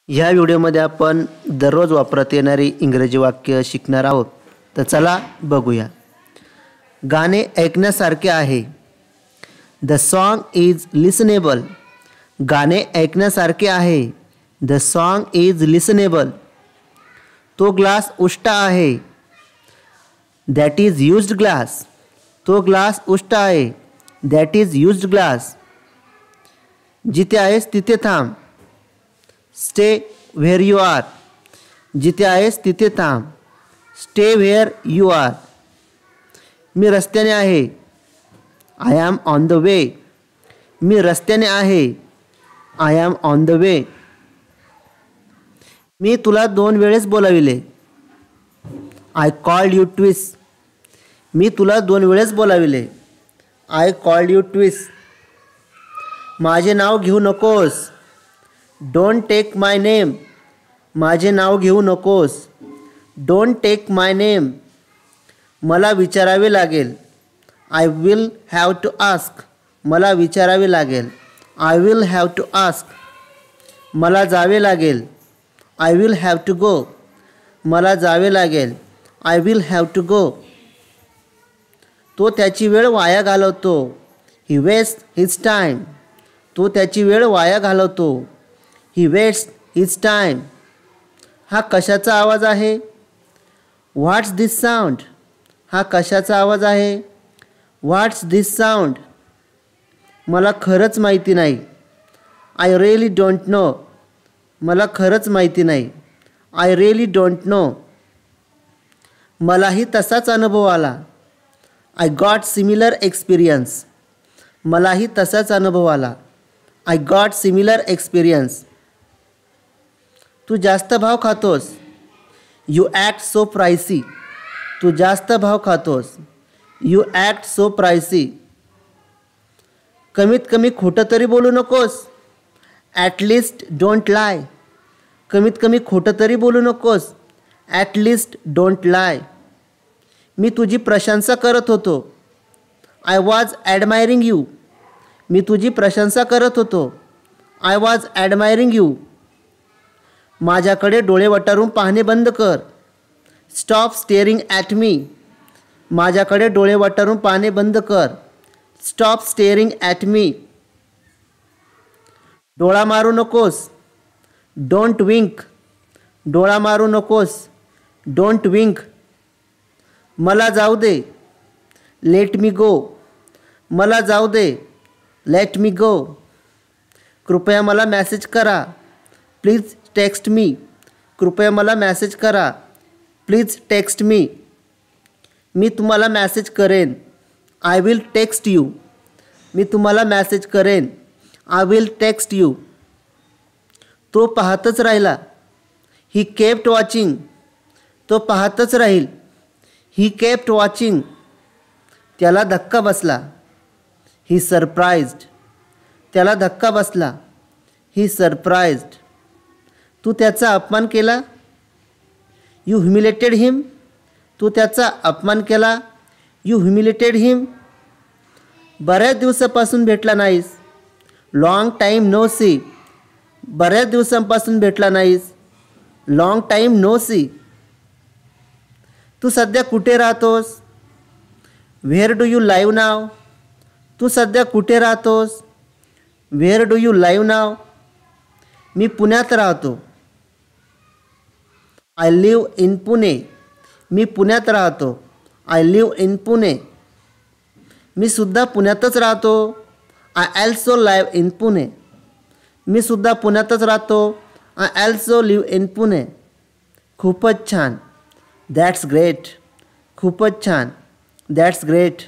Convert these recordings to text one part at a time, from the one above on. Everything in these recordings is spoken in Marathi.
ह्या व्हिडिओमध्ये आपण दररोज वापरत येणारी इंग्रजी वाक्य शिकणार आहोत. तर चला बघूया. गाणे ऐकण्यासारखे आहे. The song is listenable. गाणे ऐकण्यासारखे आहे. The song is listenable. तो ग्लास उष्टा आहे. That is used glass. तो ग्लास उष्टा आहे. That is used glass. जिथे आहेस तिथे थांब. Stay where you are. जिथे आहेस तिथे थांब. Stay where you are. मी रस्त्याने आहे. I am on the way. मी रस्त्याने आहे. I am on the way. मी तुला 2 वेळेस बोलाविले. I called you twice. मी तुला 2 वेळेस बोलाविले. I called you twice. माझे नाव घेऊ नकोस. Don't take my name. माझे नाव घेऊ नकोस. Don't take my name. मला विचारावे लागेल. I will have to ask. मला विचारावे लागेल. I will have to ask. मला जावे लागेल. I will have to go. मला जावे लागेल. I will have to go. तो त्याची वेळ वाया घालवतो. He waste his time. तो त्याची वेळ वाया घालवतो. He waste his time. हा कशाचा आवाज आहे? What's this sound. हा कशाचा आवाज आहे? What's this sound. मला खरंच माहिती नाही. I really don't know. मला खरंच माहिती नाही. I really don't know. मलाही तसाच अनुभव आला. I got similar experience. मलाही तसाच अनुभव आला. I got similar experience. तू जास्त भाव खातोस. You act so pricey. तू जास्त भाव खातोस. You act so pricey. कमीत कमी खोटं तरी बोलू नकोस. At least don't lie. कमीत कमी खोटं तरी बोलू नकोस. At least don't lie. मी तुझी प्रशंसा करत होतो. I was admiring you. मी तुझी प्रशंसा करत होतो. I was admiring you. माझ्याकडे डोळे वटारून पाहणे बंद कर. Stop staring at me. माझ्याकडे डोळे वटारून पाहणे बंद कर. Stop staring at me. डोळा मारू नकोस. Don't wink. डोळा मारू नकोस. Don't wink. मला जाऊ दे. लेट मी गो. मला जाऊ दे. लेट मी गो. कृपया मला मेसेज करा. Please text me. कृपया मला मेसेज करा. प्लीज टेक्स्ट मी. मी तुम्हाला मेसेज करेन. I will text you. मी तुम्हाला मेसेज करेन. I will text you. तो पाहतच राहिला. He kept watching. तो पाहतच राहील. He kept watching. त्याला धक्का बसला. He surprised. त्याला धक्का बसला. He surprised. तू त्याचा अपमान केला. यू ह्युमिलेटेड हिम. तू त्याचा अपमान केला. You humiliated him. बऱ्याच दिवसापासून भेटला नाहीस. Long time no see. बऱ्याच दिवसांपासून भेटला नाहीस. Long time no see. तू सध्या कुठे राहतोस? Where do you live now. तू सध्या कुठे राहतोस? व्हेअर डू यू लाईव्ह नाव. मी पुण्यात राहतो. I live in Pune. मी पुण्यात राहतो. I live in Pune. मी सुद्धा पुण्यातच राहतो. I also live in Pune. मी सुद्धा पुण्यातच राहतो. I also leave in Pune. खूपच छान. That's great. खूपच छान. That's great.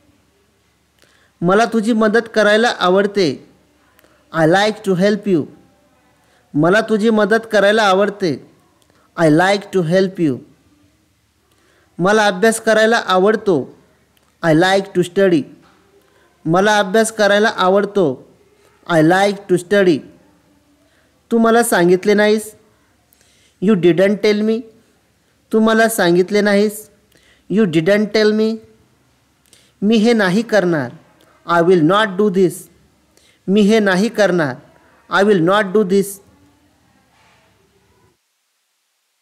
मला तुझी मदत करायला आवडते. I like to help you. मला तुझी मदत करायला आवडते. I like to help you. मला अभ्यास करायला आवडतो. I like to study. मला अभ्यास करायला आवडतो. I like to study. तू मला सांगितले नाहीस. You didn't tell me. तू मला सांगितले नाहीस. You didn't tell me. मी हे नाही करणार. I will not do this. मी हे नाही करणार. I will not do this.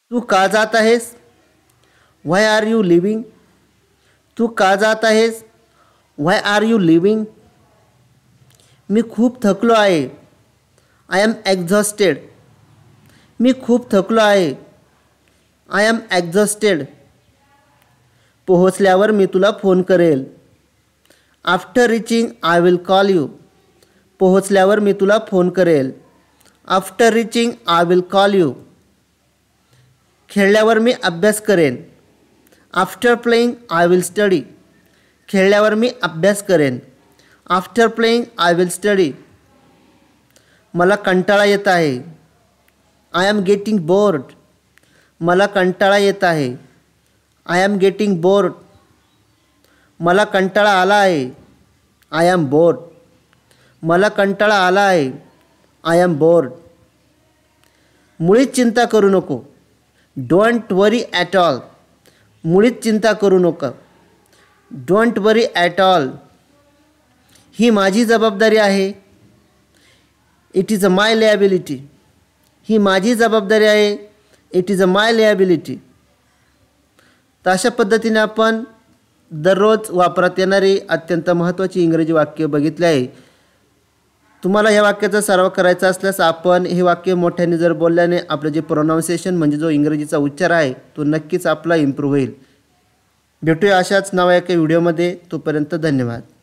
तू का जात आहेस? Why are you leaving? तू का जात आहेस? Why are you leaving? मी खूप थकलो आहे. I am exhausted. मी खूप थकलो आहे. I am exhausted. पोहोचल्यावर मी तुला फोन करेल. After reaching I will call you. पोहोचल्यावर मी तुला फोन करेल. After reaching I will call you. खेळल्यावर मी अभ्यास करेन. After playing I will study. खेळल्यावर मी अभ्यास करेन. After playing I will study. मला कंटाळा येत आहे. I am getting bored. मला कंटाळा येत आहे. I am getting bored. मला कंटाळा आला आहे. I am board. मला कंटाळा आला आहे. I am bored. मुळीच चिंता करू नको. Don't worry at all. मुळीच चिंता करू नका. Don't worry at all. ही माझी जबाबदारी आहे. It is a my liability. ही माझी जबाबदारी आहे. It is a my liability. तर अशा पद्धतीने आपण दररोज वापरात येणारी अत्यंत महत्त्वाची इंग्रजी वाक्य बघितले आहे. तुम्हाला ह्या वाक्याचा सराव करायचा असल्यास आपण हे वाक्य मोठ्याने जर बोलल्याने आपलं जे प्रोनाऊन्सिएशन म्हणजे जो इंग्रजीचा उच्चार आहे तो नक्कीच आपला इम्प्रूव्ह होईल. भेटूया अशाच नव्या एका व्हिडिओमध्ये. तोपर्यंत धन्यवाद.